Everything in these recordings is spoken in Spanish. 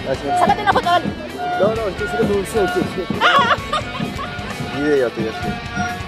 Gracias. Sácate una foto, dale. No, estoy sacando un selfie. Video estoy haciendo.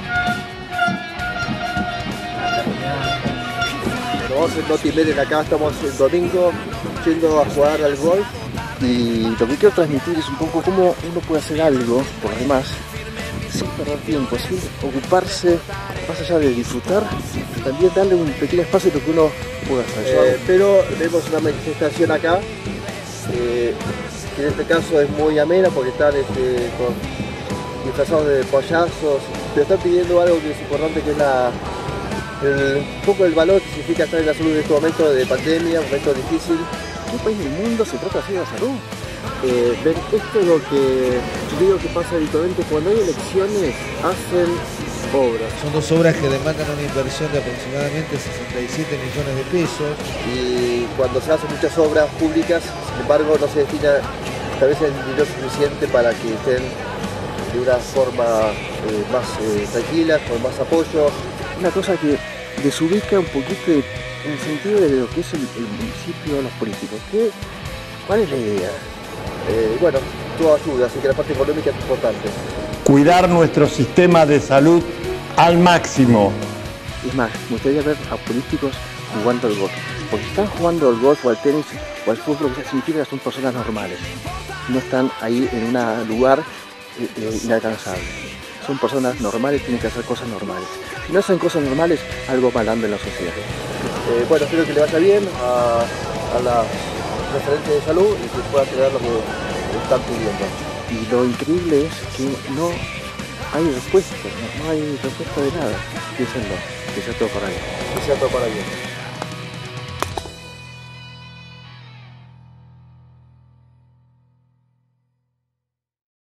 Vamos en Noti Media acá, estamos el domingo yendo a jugar al golf. Y lo que quiero transmitir es un poco cómo uno puede hacer algo por los demás sin perder tiempo, sin ocuparse, más allá de disfrutar, también darle un pequeño espacio a lo que uno pueda hacer. Pero vemos una manifestación acá, que en este caso es muy amena porque están disfrazados de payasos, pero están pidiendo algo que es importante, que es un poco el valor que significa estar en la salud en este momento de pandemia, un momento difícil. ¿Qué país del mundo se trata así de la salud? Ven, esto es lo que yo digo que pasa habitualmente cuando hay elecciones, hacen obras. Son dos obras que demandan una inversión de aproximadamente 67 millones de pesos. Y cuando se hacen muchas obras públicas, sin embargo, no se destina tal vez el dinero suficiente para que estén de una forma más tranquila, con más apoyo. Una cosa que desubica un poquito en el sentido de lo que es el municipio de los políticos. ¿Cuál es la idea? Bueno, todo ayuda, así que la parte económica es importante. Cuidar nuestro sistema de salud al máximo. Es más, me gustaría ver a políticos jugando al golf. Porque están jugando al golf o al tenis o al fútbol, que significa que son personas normales. No están ahí en un lugar inalcanzable. Son personas normales, tienen que hacer cosas normales. Si no hacen cosas normales, algo mal anda en la sociedad. Bueno, espero que le vaya bien a la referente de salud y que pueda tener lo que están pidiendo. Y lo increíble es que no hay respuesta, no hay respuesta de nada. Dícenlo, que sea todo para bien. Que sea todo para bien.